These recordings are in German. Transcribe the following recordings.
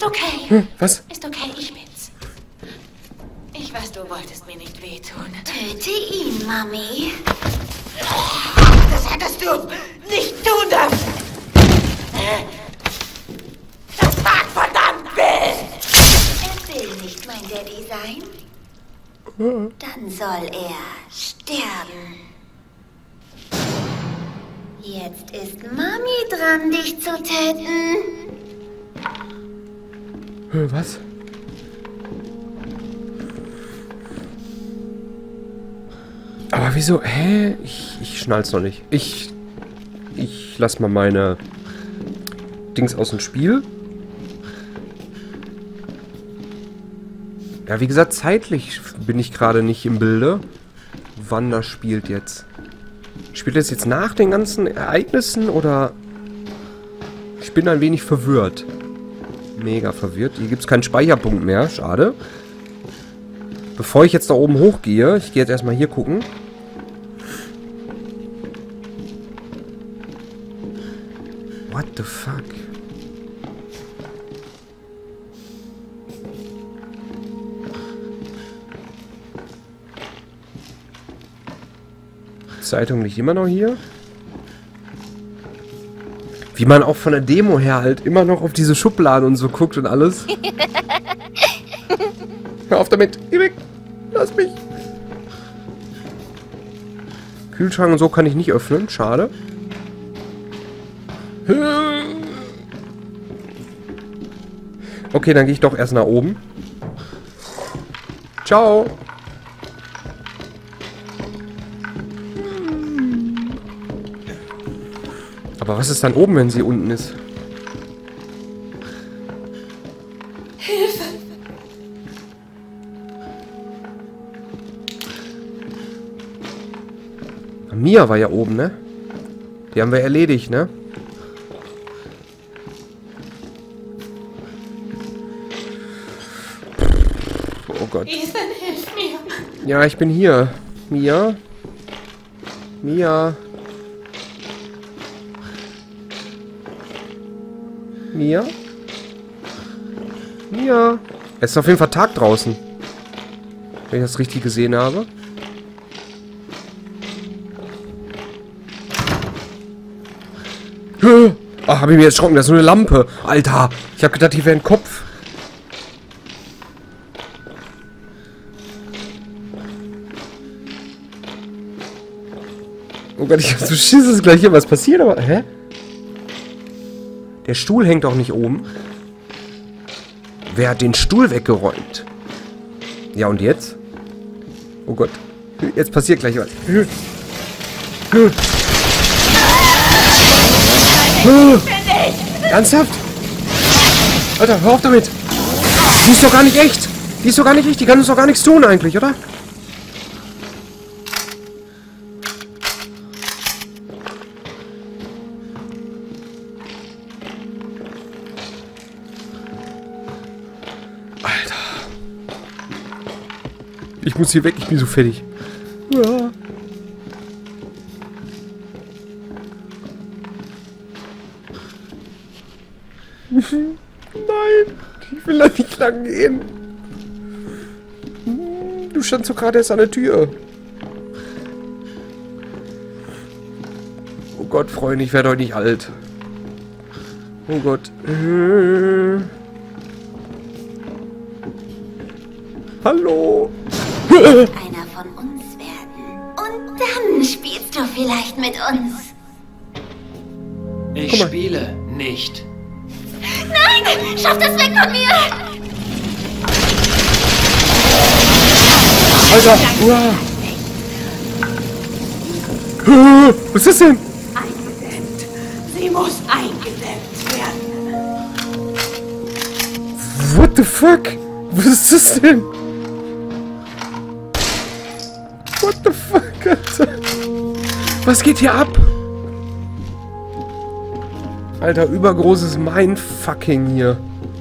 okay. Was? Ist okay, ich bin's. Ich weiß, du wolltest mir nicht wehtun. Töte ihn, Mami. Das hättest du nicht tun dürfen. Das war verdammt Bill. Er will nicht mein Daddy sein. Dann soll er sterben. Jetzt ist Mami dran, dich zu töten. Was? Aber wieso? Hä? Ich schnall's noch nicht. Ich lass mal meine Dings aus dem Spiel. Ja, wie gesagt, zeitlich bin ich gerade nicht im Bilde. Wann das spielt jetzt? Spielt das jetzt nach den ganzen Ereignissen oder... Ich bin ein wenig verwirrt. Mega verwirrt. Hier gibt es keinen Speicherpunkt mehr. Schade. Bevor ich jetzt da oben hochgehe, ich gehe jetzt erstmal hier gucken. What the fuck? Die Zeitung liegt immer noch hier. Wie man auch von der Demo her halt immer noch auf diese Schubladen und so guckt und alles. Hör auf damit. Geh weg. Lass mich. Kühlschrank und so kann ich nicht öffnen. Schade. Okay, dann gehe ich doch erst nach oben. Ciao. Aber was ist dann oben, wenn sie unten ist? Hilfe! Mia war ja oben, ne? Die haben wir erledigt, ne? Oh Gott. Ethan, hilf mir! Ja, ich bin hier. Mia? Mia? Mia? Mia? Es ist auf jeden Fall Tag draußen. Wenn ich das richtig gesehen habe. Ach, habe ich mir jetzt erschrocken. Das ist nur eine Lampe. Alter, ich habe gedacht, hier wäre ein Kopf. Oh Gott, ich hab so Schiss, dass gleich hier was passiert, aber... Hä? Der Stuhl hängt doch nicht oben. Wer hat den Stuhl weggeräumt? Ja, und jetzt? Oh Gott. Jetzt passiert gleich was. Ernsthaft? Alter, hör auf damit. Die ist doch gar nicht echt. Die ist doch gar nicht echt. Die kann uns doch gar nichts tun eigentlich, oder? Ich muss hier weg, ich bin so fertig. Ja. Nein, ich will da nicht lang gehen. Du standst doch gerade erst an der Tür. Oh Gott, Freunde, ich werde heute nicht alt. Oh Gott. Hallo. Einer von uns werden. Und dann spielst du vielleicht mit uns. Ich spiele nicht. Nein! Schaff das weg von mir! Alter! Uah. Was ist das denn? Eingedämmt. Sie muss eingedämmt werden. What the fuck? Was ist das denn? What the fuck, Alter? Was geht hier ab? Alter, übergroßes Mindfucking hier.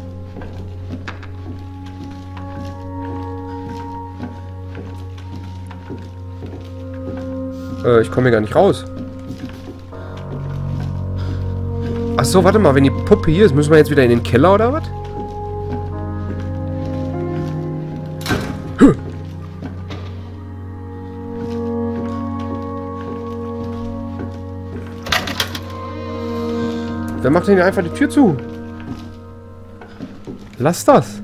Ich komme hier gar nicht raus. Ach so, warte mal, wenn die Puppe hier ist, müssen wir jetzt wieder in den Keller oder was? Wer macht denn hier einfach die Tür zu? Lass das.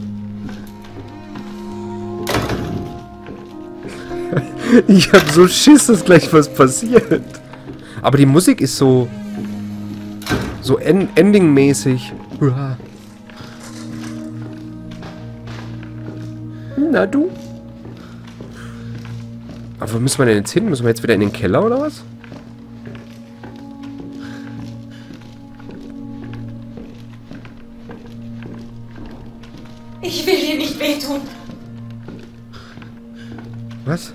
Ich hab so Schiss, dass gleich was passiert. Aber die Musik ist so... so ending-mäßig. Na du? Aber wo müssen wir denn jetzt hin? Müssen wir jetzt wieder in den Keller oder was? Ich will dir nicht wehtun. Was?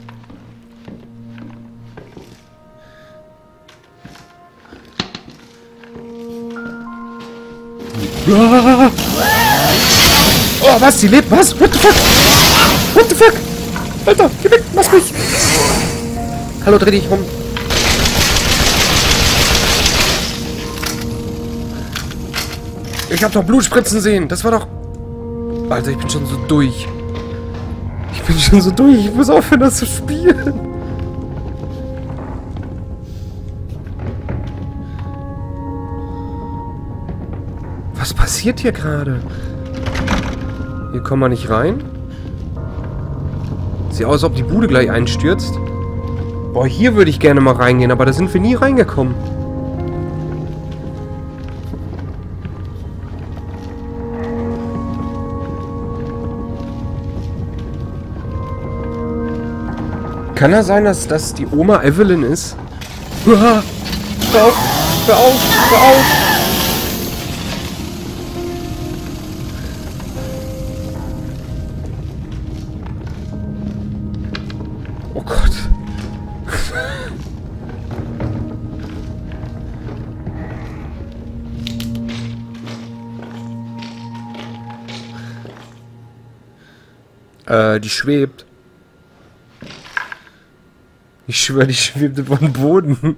Ah! Oh, was? Sie lebt? Was? What the fuck? What the fuck? Alter, geh weg, lass mich! Hallo, dreh dich rum. Ich hab doch Blutspritzen sehen. Das war doch... Alter, ich bin schon so durch. Ich bin schon so durch. Ich muss aufhören, das zu spielen. Was passiert hier gerade? Hier kommen wir nicht rein. Sieht aus, als ob die Bude gleich einstürzt. Boah, hier würde ich gerne mal reingehen, aber da sind wir nie reingekommen. Kann das sein, dass das die Oma Evelyn ist? Hör auf! Hör auf! Hör auf! Oh Gott. Die schwebt. Ich schwöre, die schwebt über den Boden.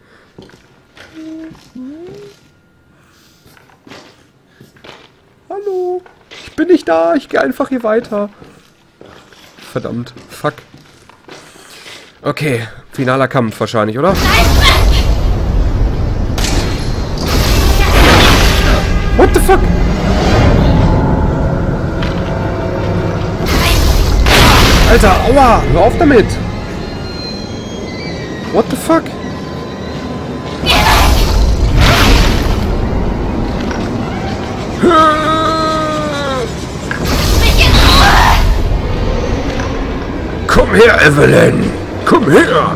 Hallo. Ich bin nicht da. Ich gehe einfach hier weiter. Verdammt. Fuck. Okay. Finaler Kampf wahrscheinlich, oder? What the fuck? Alter, aua. Hör auf damit. What the fuck? Komm her, Evelyn! Komm her!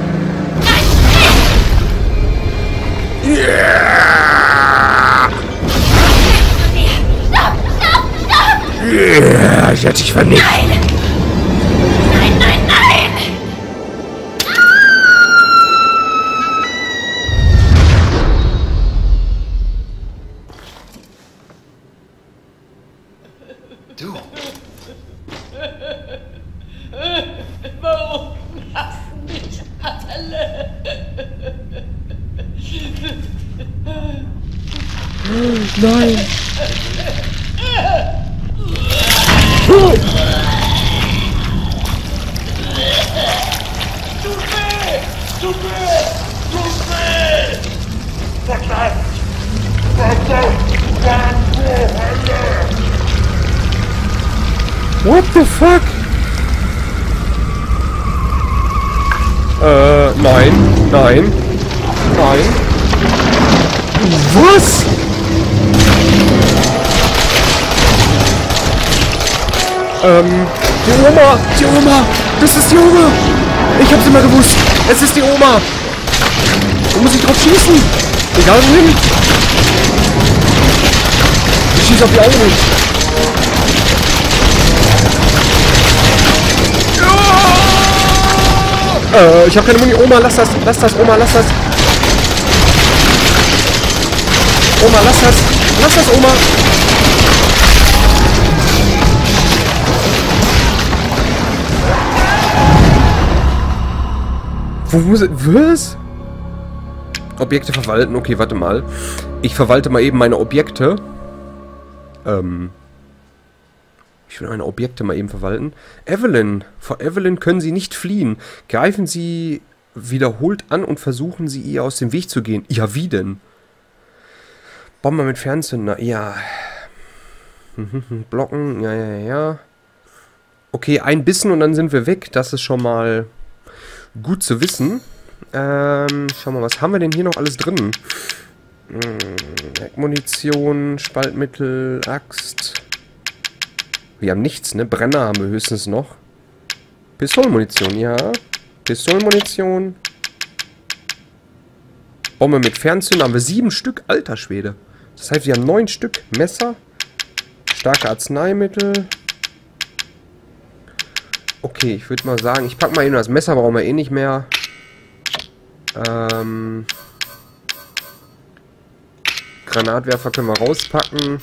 Yeah! Yeah, ich hätte dich vernichtet. Nein, nein, nein! Du! Warum lassen mich alle? Nein! Tut weh! Verdammt! What the fuck? Nein, nein, nein. Was? Die Oma, das ist die Oma. Ich hab's immer gewusst, es ist die Oma. Da muss ich drauf schießen. Egal wohin. Ich schieße auf die Augen. Ich hab keine Muni. Oma, lass das, Oma, lass das. Oma, lass das, Oma. Wo muss es? Was? Objekte verwalten. Okay, warte mal. Ich verwalte mal eben meine Objekte. Ich will meine Objekte mal eben verwalten. Evelyn. Vor Evelyn können Sie nicht fliehen. Greifen Sie wiederholt an und versuchen Sie, ihr aus dem Weg zu gehen. Ja, wie denn? Bombe mit Fernzünder. Ja. Blocken. Ja. Okay, ein Bissen und dann sind wir weg. Das ist schon mal gut zu wissen. Schauen wir mal, was haben wir denn hier noch alles drin? Munition, Spaltmittel, Axt. Wir haben nichts, ne? Brenner haben wir höchstens noch. Pistolenmunition, ja. Pistolenmunition. Bombe mit Fernzünder haben wir 7 Stück. Alter Schwede. Das heißt, wir haben 9 Stück. Messer. Starke Arzneimittel. Okay, ich würde mal sagen, ich packe mal eben das Messer, brauchen wir eh nicht mehr. Granatwerfer können wir rauspacken.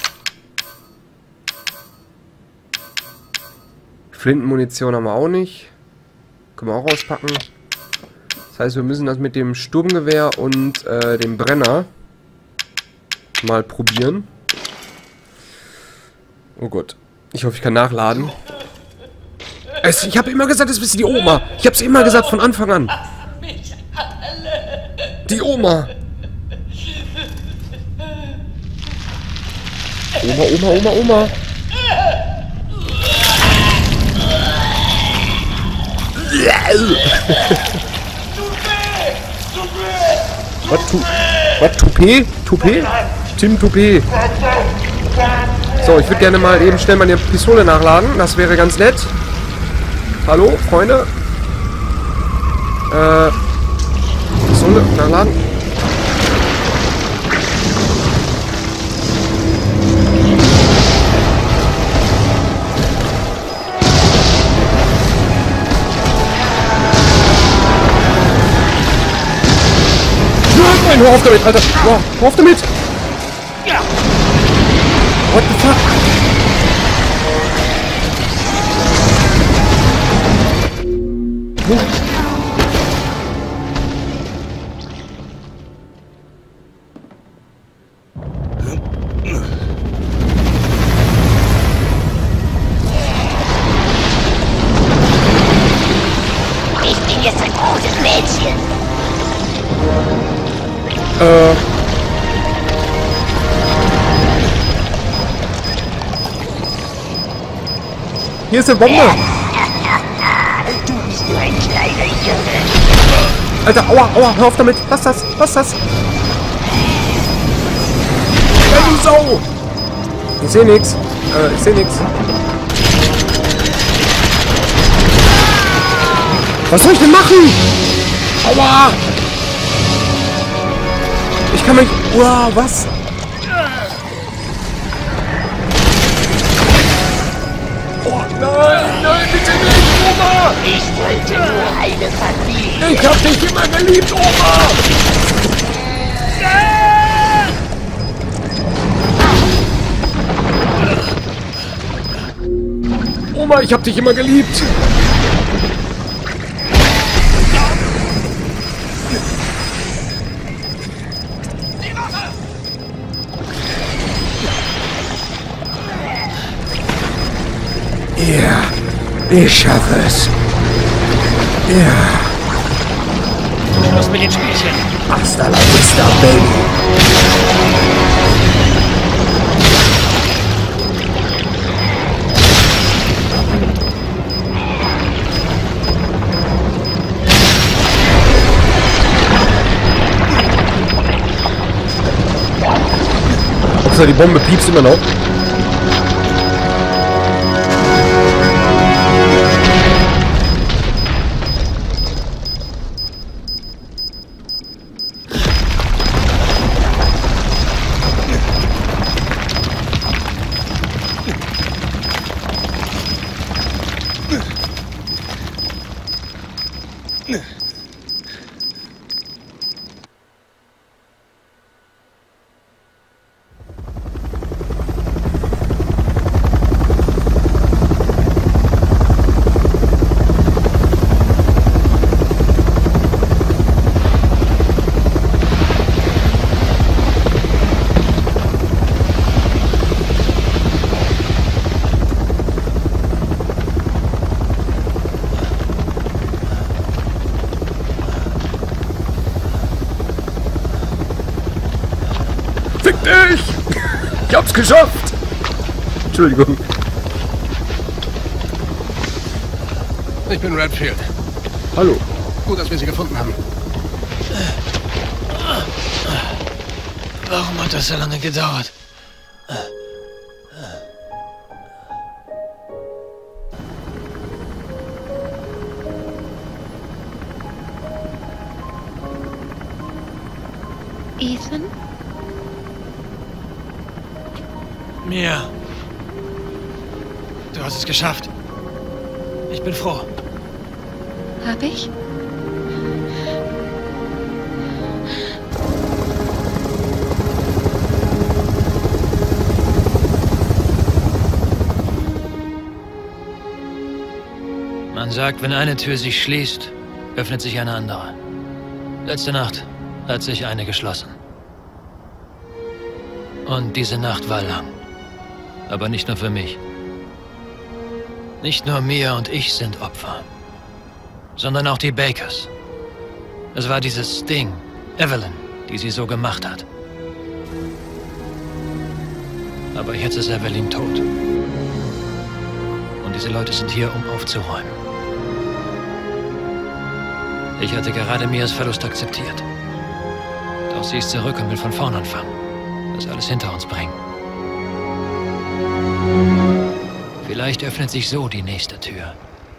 Flintenmunition haben wir auch nicht. Können wir auch rauspacken. Das heißt, wir müssen das mit dem Sturmgewehr und dem Brenner mal probieren. Oh Gott. Ich hoffe, ich kann nachladen. Ich habe immer gesagt, das ist die Oma. Ich habe es immer gesagt von Anfang an. Die Oma. Oma. Was? Toupet? Tim Toupet. So, ich würde gerne mal eben schnell meine Pistole nachladen. Das wäre ganz nett. Hallo, Freunde? Pistole nachladen. Nein, hör auf damit, Alter! Hör auf damit! What the fuck? Ich bin jetzt ein gutes Mädchen. Hier ist eine Bombe! Du bist nur ein kleiner Junge. Alter, aua, hör auf damit! Was das? Ja, du Sau! Ich seh nix. Was soll ich denn machen? Aua! Ich kann mich... Wow, was? Oh, nein, bitte nicht, Oma! Ich wollte nur eine Familie. Ich hab dich immer geliebt, Oma! Oma, ich hab dich immer geliebt! Ja, ich schaffe es. Ja. Schluss mit den Spielchen. Hasta la vista, baby. Die Bombe piepst immer noch. Ich hab's geschafft! Entschuldigung. Ich bin Redfield. Hallo. Gut, dass wir Sie gefunden haben. Warum hat das so lange gedauert? Ethan? Mia. Du hast es geschafft. Ich bin froh. Hab ich? Man sagt, wenn eine Tür sich schließt, öffnet sich eine andere. Letzte Nacht hat sich eine geschlossen. Und diese Nacht war lang. Aber nicht nur für mich. Nicht nur Mia und ich sind Opfer, sondern auch die Bakers. Es war dieses Ding, Evelyn, die sie so gemacht hat. Aber jetzt ist Evelyn tot. Und diese Leute sind hier, um aufzuräumen. Ich hatte gerade Mias Verlust akzeptiert. Doch sie ist zurück und will von vorn anfangen. Das alles hinter uns bringen. Vielleicht öffnet sich so die nächste Tür.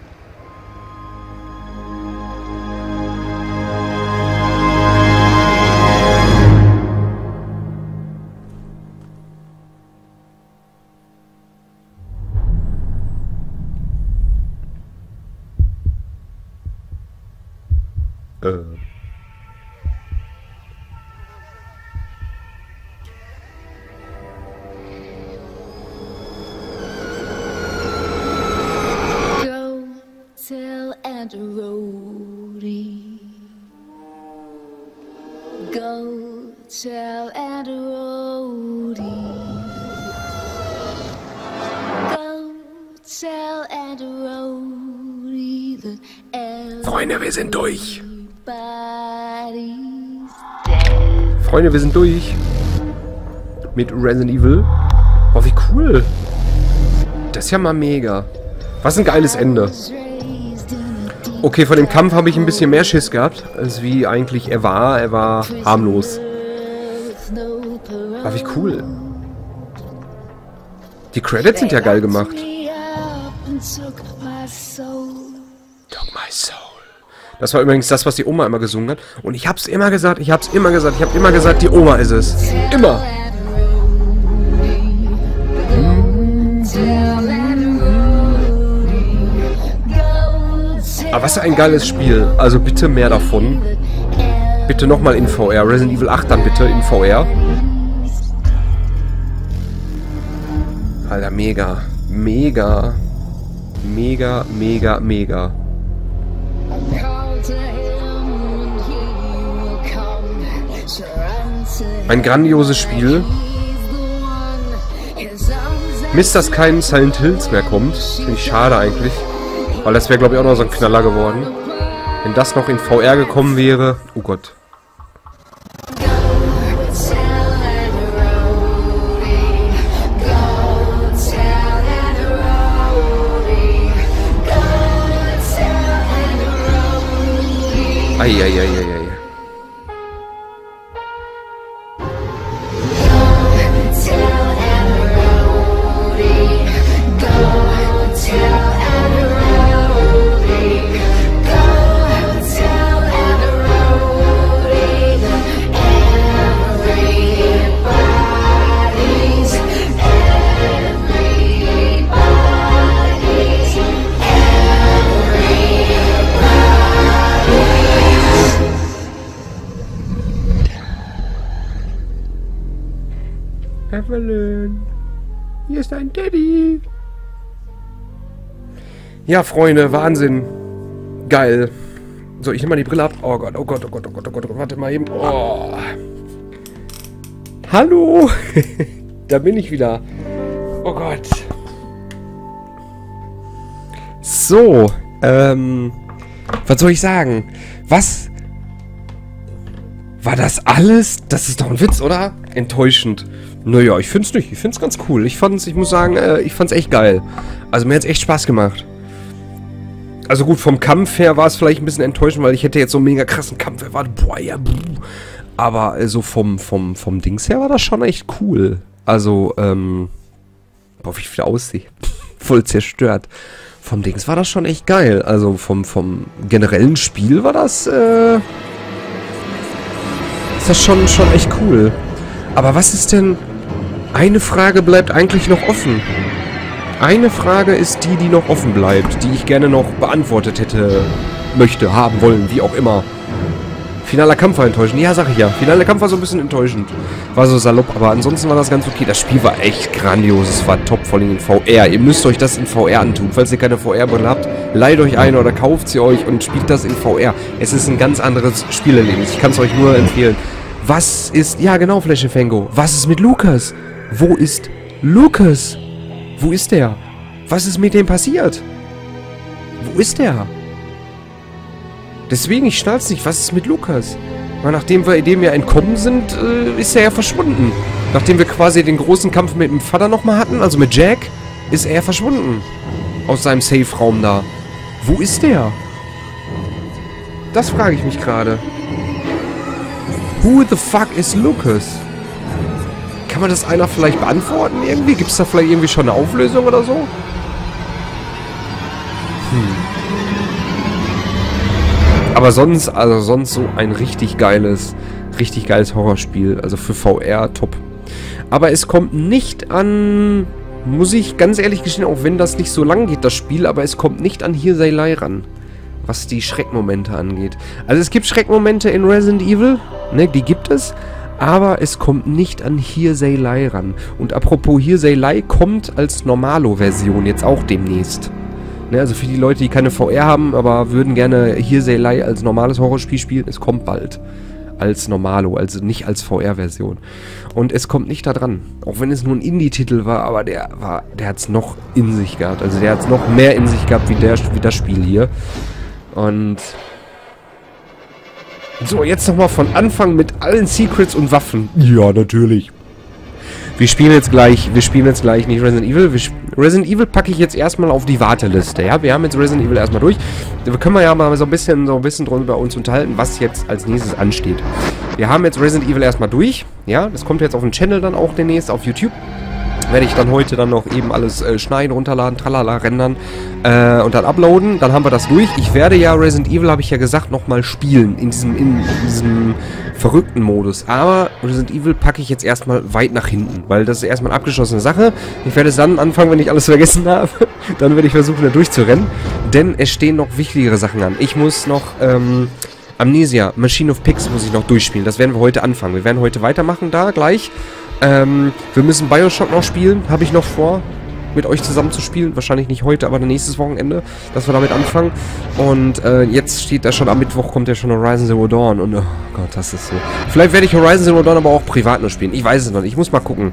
Go tell Aunt Rhodey. Go tell Aunt Rhodey. Go tell Aunt Rhodey that Freunde, wir sind durch. everybody's Freunde, wir sind durch. Mit Resident Evil. Oh, wie cool. Das ist ja mal mega. Was ein geiles Ende. raised in a Okay, vor dem Kampf habe ich ein bisschen mehr Schiss gehabt, als wie eigentlich er war. Er war harmlos. with no parole. Aber wie cool. Die Credits sind ja geil gemacht. Me up and took my soul. Took my soul. Das war übrigens das, was die Oma immer gesungen hat. Und ich hab's immer gesagt, ich habe immer gesagt, die Oma ist es. Immer. Aber was für ein geiles Spiel. Also bitte mehr davon. Bitte nochmal in VR. Resident Evil 8 dann bitte in VR. Alter, mega. Mega. Mega, mega, mega. Ein grandioses Spiel. Mist, dass kein Silent Hills mehr kommt. Finde ich schade eigentlich. Weil das wäre, glaube ich, auch noch so ein Knaller geworden. Wenn das noch in VR gekommen wäre. Oh Gott. Eieieiei. Evelyn, hier ist ein Daddy. Ja, Freunde, Wahnsinn. Geil. So, ich nehme mal die Brille ab. Oh Gott, oh Gott, oh Gott, oh Gott, oh Gott. Warte mal eben. Oh. Hallo. Da bin ich wieder. Oh Gott. So, was soll ich sagen? Was? War das alles? Das ist doch ein Witz, oder? Enttäuschend. Naja, ich find's nicht. Ich find's ganz cool. Ich muss sagen, ich fand's echt geil. Also mir hat's echt Spaß gemacht. Also gut, vom Kampf her war es vielleicht ein bisschen enttäuschend, weil ich hätte jetzt so einen mega krassen Kampf erwartet. Boah, ja, aber also vom Dings her war das schon echt cool. Also, boah, wie ich wieder aussehe. Voll zerstört. Vom Dings war das schon echt geil. Also vom generellen Spiel war das, ist das schon echt cool. Aber was ist denn... Eine Frage bleibt eigentlich noch offen. Eine Frage ist die noch offen bleibt, die ich gerne noch beantwortet hätte, möchte, haben wollen, wie auch immer. Finaler Kampf war enttäuschend. Ja, sag ich ja. Finaler Kampf war so ein bisschen enttäuschend. War so salopp, aber ansonsten war das ganz okay. Das Spiel war echt grandios. Es war top, vor allem in VR. Ihr müsst euch das in VR antun. Falls ihr keine VR-Brille habt, leiht euch eine oder kauft sie euch und spielt das in VR. Es ist ein ganz anderes Spielerlebnis. Ich kann es euch nur empfehlen. Was ist... Ja, genau, Fläschenfango. Was ist mit Lukas? Wo ist Lukas? Wo ist der? Was ist mit dem passiert? Wo ist der? Deswegen, ich schnall's nicht. Was ist mit Lukas? Weil nachdem wir dem ja entkommen sind, ist er ja verschwunden. Nachdem wir quasi den großen Kampf mit dem Vater nochmal hatten, also mit Jack, ist er verschwunden. Aus seinem Safe-Raum da. Wo ist der? Das frage ich mich gerade. Who the fuck is Lucas? Kann man das einer vielleicht beantworten irgendwie? Gibt es da vielleicht irgendwie schon eine Auflösung oder so? Aber sonst so ein richtig geiles Horrorspiel. Also für VR top. Aber es kommt nicht an, muss ich ganz ehrlich gestehen, auch wenn das nicht so lang geht, das Spiel, aber es kommt nicht an Hearsay Lie ran. Was die Schreckmomente angeht. Also es gibt Schreckmomente in Resident Evil, ne, die gibt es. Aber es kommt nicht an Hearsay Lie ran. Und apropos Hearsay Lie kommt als Normalo-Version jetzt auch demnächst. Ne, also für die Leute, die keine VR haben, aber würden gerne Hearsay Lie als normales Horrorspiel spielen, es kommt bald. Als Normalo, also nicht als VR-Version. Und es kommt nicht da dran. Auch wenn es nur ein Indie-Titel war, aber der hat es noch in sich gehabt. Also der hat es noch mehr in sich gehabt wie das Spiel hier. Und... So, jetzt nochmal von Anfang mit allen Secrets und Waffen. Ja, natürlich. Wir spielen jetzt gleich nicht Resident Evil. Resident Evil packe ich jetzt erstmal auf die Warteliste. Ja, wir haben jetzt Resident Evil erstmal durch. Da können wir ja mal so ein bisschen drüber uns unterhalten, was jetzt als nächstes ansteht. Wir haben jetzt Resident Evil erstmal durch. Ja, das kommt jetzt auf den Channel dann auch demnächst auf YouTube. Werde ich dann heute dann noch eben alles schneiden, runterladen, tralala, rendern und dann uploaden. Dann haben wir das durch. Ich werde ja Resident Evil, habe ich ja gesagt, nochmal spielen in diesem verrückten Modus. Aber Resident Evil packe ich jetzt erstmal weit nach hinten, weil das ist erstmal eine abgeschlossene Sache. Ich werde es dann anfangen, wenn ich alles vergessen habe. Dann werde ich versuchen, da durchzurennen. Denn es stehen noch wichtigere Sachen an. Ich muss noch... Amnesia, Machine of Pigs muss ich noch durchspielen. Das werden wir heute anfangen. Wir werden heute weitermachen da gleich. Wir müssen Bioshock noch spielen, habe ich noch vor, mit euch zusammen zu spielen. Wahrscheinlich nicht heute, aber nächstes Wochenende, dass wir damit anfangen. Und jetzt steht da schon, am Mittwoch kommt ja schon Horizon Zero Dawn. Und oh Gott, das ist so. Vielleicht werde ich Horizon Zero Dawn aber auch privat nur spielen. Ich weiß es noch nicht, ich muss mal gucken.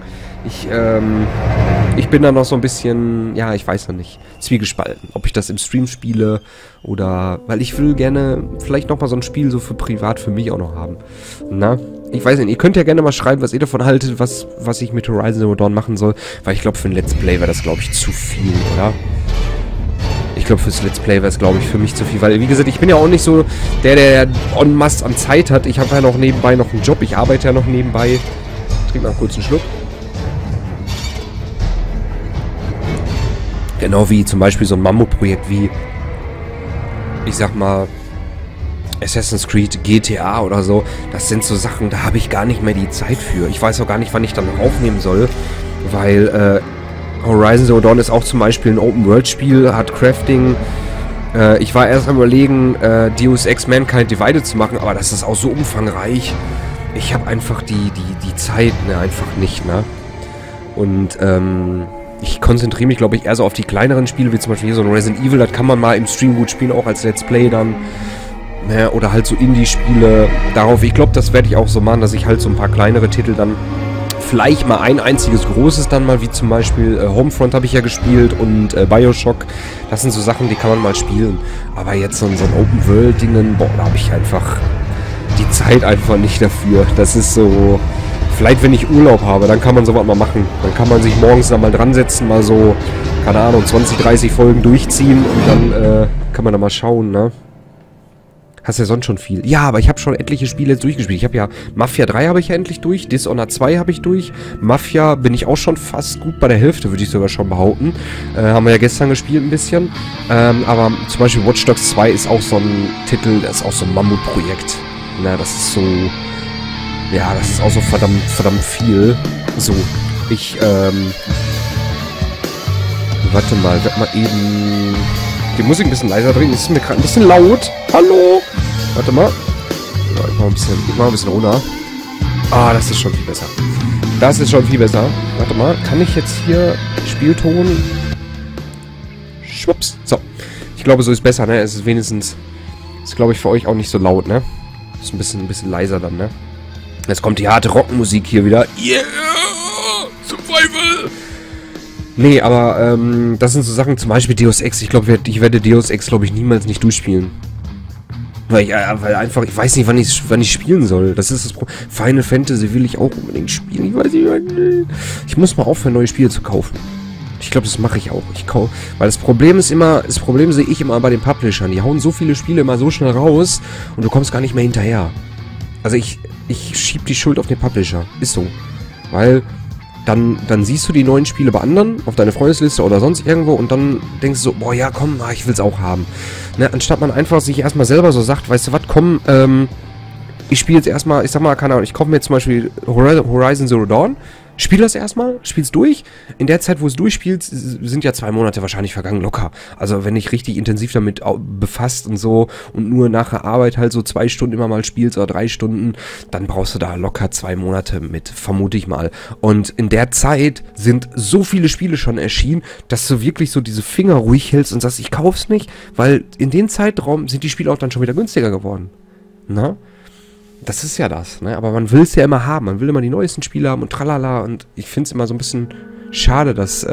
Ich bin da noch so ein bisschen, ja, ich weiß noch nicht, zwiegespalten. Ob ich das im Stream spiele oder, weil ich will gerne vielleicht nochmal so ein Spiel so für privat für mich auch noch haben. Na, ich weiß nicht, ihr könnt ja gerne mal schreiben, was ihr davon haltet, was ich mit Horizon Zero Dawn machen soll, weil ich glaube, für ein Let's Play wäre das, glaube ich, zu viel, oder? Ich glaube, fürs Let's Play wäre es, glaube ich, für mich zu viel, weil, wie gesagt, ich bin ja auch nicht so der en masse an Zeit hat. Ich habe ja noch nebenbei noch einen Job, ich arbeite ja noch nebenbei. Ich trinke mal kurz einen Schluck. Genau wie zum Beispiel so ein Mammutprojekt wie, ich sag mal, Assassin's Creed, GTA oder so. Das sind so Sachen, da habe ich gar nicht mehr die Zeit für. Ich weiß auch gar nicht, wann ich dann aufnehmen soll, weil Horizon Zero Dawn ist auch zum Beispiel ein Open-World-Spiel, hat Crafting. Ich war erst am Überlegen, Deus Ex Mankind Divided zu machen, aber das ist auch so umfangreich. Ich habe einfach die Zeit, ne, einfach nicht, ne? Und, ich konzentriere mich, glaube ich, eher so auf die kleineren Spiele, wie zum Beispiel hier so ein Resident Evil. Das kann man mal im Stream gut spielen, auch als Let's Play dann. Ne, oder halt so Indie-Spiele. Darauf, ich glaube, das werde ich auch so machen, dass ich halt so ein paar kleinere Titel dann... Vielleicht mal ein einziges großes dann mal, wie zum Beispiel Homefront habe ich ja gespielt und Bioshock. Das sind so Sachen, die kann man mal spielen. Aber jetzt so ein Open-World-Dingen, boah, da habe ich einfach die Zeit einfach nicht dafür. Das ist so... Vielleicht, wenn ich Urlaub habe, dann kann man sowas mal machen. Dann kann man sich morgens da mal dran setzen, mal so, keine Ahnung, 20, 30 Folgen durchziehen und dann kann man da mal schauen, ne? Hast ja sonst schon viel. Ja, aber ich habe schon etliche Spiele jetzt durchgespielt. Ich habe ja Mafia 3 habe ich ja endlich durch, Dishonored 2 habe ich durch, Mafia bin ich auch schon fast gut bei der Hälfte, würde ich sogar schon behaupten. Haben wir ja gestern gespielt ein bisschen. Aber zum Beispiel Watch Dogs 2 ist auch so ein Titel, das ist auch so ein Mammutprojekt. Na, das ist so... Ja, das ist auch so verdammt viel. So, ich, warte mal, werd mal eben die Musik ein bisschen leiser drehen. Das ist mir gerade ein bisschen laut. Hallo? Warte mal. Ja, ich mach ein bisschen runter. Ah, das ist schon viel besser. Das ist schon viel besser. Warte mal, kann ich jetzt hier Spielton... Schwupps. So. Ich glaube, so ist besser, ne? Es ist wenigstens... Ist, glaube ich, für euch auch nicht so laut, ne? Ist ein bisschen leiser dann, ne? Jetzt kommt die harte Rockmusik hier wieder. Yeah! Survival! Nee, aber das sind so Sachen, zum Beispiel Deus Ex. Ich glaube, ich werde Deus Ex, glaube ich, niemals nicht durchspielen. Weil einfach, ich weiß nicht, wann ich spielen soll. Das ist das Problem. Final Fantasy will ich auch unbedingt spielen. Ich weiß nicht, ich muss mal aufhören, neue Spiele zu kaufen. Ich glaube, das mache ich auch. Weil das Problem ist immer, das Problem sehe ich immer bei den Publishern. Die hauen so viele Spiele immer so schnell raus und du kommst gar nicht mehr hinterher. Also ich schieb die Schuld auf den Publisher. Ist so. Weil dann siehst du die neuen Spiele bei anderen, auf deine Freundesliste oder sonst irgendwo und dann denkst du so, boah, ja, komm, ich will's auch haben. Ne? Anstatt man einfach sich erstmal selber so sagt, weißt du was, komm, ich spiele jetzt erstmal, ich sag mal, keine Ahnung, ich kaufe mir jetzt zum Beispiel Horizon Zero Dawn, spiel das erstmal, spiel's durch. In der Zeit, wo es durchspielst, sind ja 2 Monate wahrscheinlich vergangen, locker. Also wenn dich richtig intensiv damit befasst und so und nur nach der Arbeit halt so 2 Stunden immer mal spielst oder 3 Stunden, dann brauchst du da locker 2 Monate mit, vermute ich mal. Und in der Zeit sind so viele Spiele schon erschienen, dass du wirklich so diese Finger ruhig hältst und sagst, ich kauf's nicht, weil in dem Zeitraum sind die Spiele auch dann schon wieder günstiger geworden. Na? Das ist ja das, ne? Aber man will es ja immer haben. Man will immer die neuesten Spiele haben und tralala. Und ich finde es immer so ein bisschen schade, dass,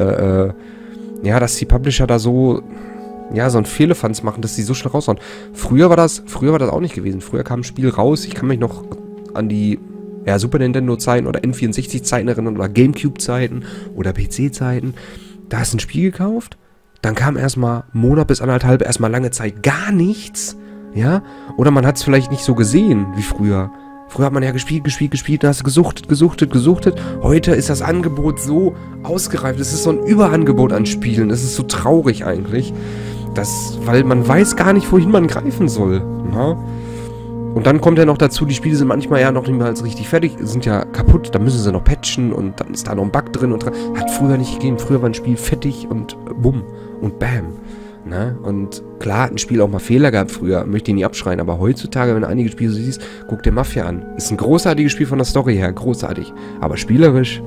ja, dass die Publisher da so, ja, so ein Fehlefanz machen, dass die so schnell raushauen. Früher war das auch nicht gewesen. Früher kam ein Spiel raus. Ich kann mich noch an die, ja, Super Nintendo-Zeiten oder N64-Zeiten erinnern oder Gamecube-Zeiten oder PC-Zeiten. Da hast du ein Spiel gekauft. Dann kam erstmal Monat bis anderthalb, erstmal lange Zeit gar nichts. Ja? Oder man hat es vielleicht nicht so gesehen wie früher. Früher hat man ja gespielt, da hast du gesuchtet. Heute ist das Angebot so ausgereift. Es ist so ein Überangebot an Spielen. Es ist so traurig eigentlich. Weil man weiß gar nicht, wohin man greifen soll. Ja? Und dann kommt ja noch dazu, die Spiele sind manchmal ja noch nicht mal richtig fertig, sind ja kaputt, da müssen sie noch patchen und dann ist da noch ein Bug drin und dran. Hat früher nicht gegeben. Früher war ein Spiel fertig und bumm und bam. Ne? Und klar hat ein Spiel auch mal Fehler gehabt früher, möchte ich nicht abschreien, aber heutzutage, wenn du einige Spiele so siehst, guck dir Mafia an. Ist ein großartiges Spiel von der Story her, großartig. Aber spielerisch,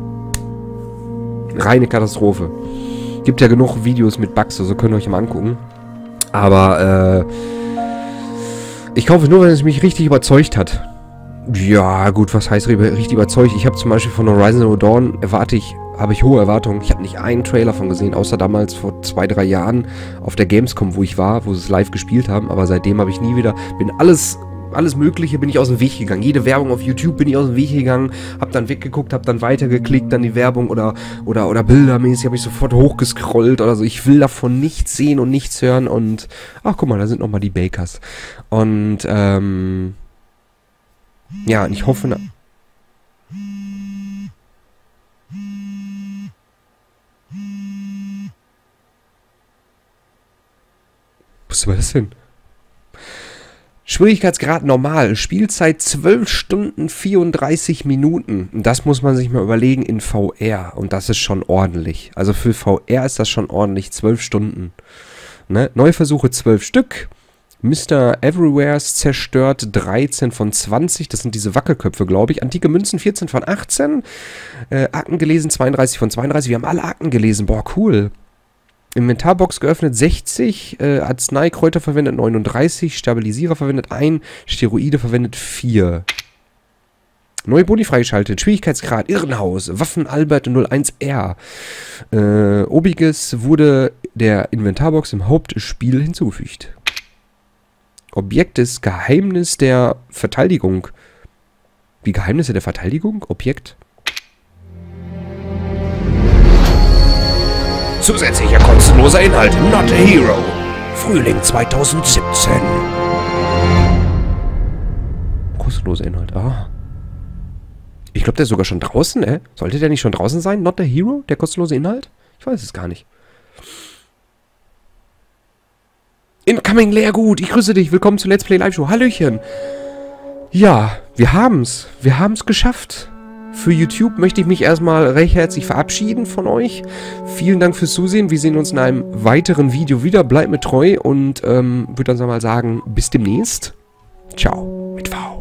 reine Katastrophe. Gibt ja genug Videos mit Bugs, also könnt ihr euch mal angucken. Aber, ich kaufe nur, wenn es mich richtig überzeugt hat. Ja, gut, was heißt richtig überzeugt? Ich habe zum Beispiel von Horizon Zero Dawn habe ich hohe Erwartungen. Ich habe nicht einen Trailer von gesehen, außer damals vor 2, 3 Jahren auf der Gamescom, wo ich war, wo sie es live gespielt haben. Aber seitdem habe ich nie wieder, alles Mögliche bin ich aus dem Weg gegangen. Jede Werbung auf YouTube bin ich aus dem Weg gegangen, habe dann weggeguckt, habe dann weitergeklickt, dann die Werbung oder bildermäßig habe ich sofort hochgescrollt oder so. Ich will davon nichts sehen und nichts hören und, ach guck mal, da sind nochmal die Bakers. Und, ja, und ich hoffe... Was war das denn? Schwierigkeitsgrad normal. Spielzeit 12 Stunden 34 Minuten. Das muss man sich mal überlegen in VR. Und das ist schon ordentlich. Also für VR ist das schon ordentlich. 12 Stunden. Ne? Neuversuche 12 Stück. Mr. Everywheres zerstört 13 von 20. Das sind diese Wackelköpfe, glaube ich. Antike Münzen 14 von 18. Akten gelesen 32 von 32. Wir haben alle Akten gelesen. Boah, cool. Inventarbox geöffnet 60, Arzneikräuter verwendet 39, Stabilisierer verwendet 1, Steroide verwendet 4. Neue Boni freigeschaltet, Schwierigkeitsgrad, Irrenhaus, Waffen Albert 01R. Obiges wurde der Inventarbox im Hauptspiel hinzugefügt. Objekt des Geheimnis der Verteidigung. Die Geheimnisse der Verteidigung? Objekt? Zusätzlicher kostenloser Inhalt. Not a Hero. Frühling 2017. Kostenloser Inhalt. Ah. Ich glaube, der ist sogar schon draußen, Sollte der nicht schon draußen sein? Not a Hero? Der kostenlose Inhalt? Ich weiß es gar nicht. Incoming Leergut, ich grüße dich. Willkommen zu Let's Play Live Show. Hallöchen. Ja, wir haben's. Wir haben's geschafft. Für YouTube möchte ich mich erstmal recht herzlich verabschieden von euch. Vielen Dank fürs Zusehen. Wir sehen uns in einem weiteren Video wieder. Bleibt mir treu und würde dann mal sagen, bis demnächst. Ciao mit V.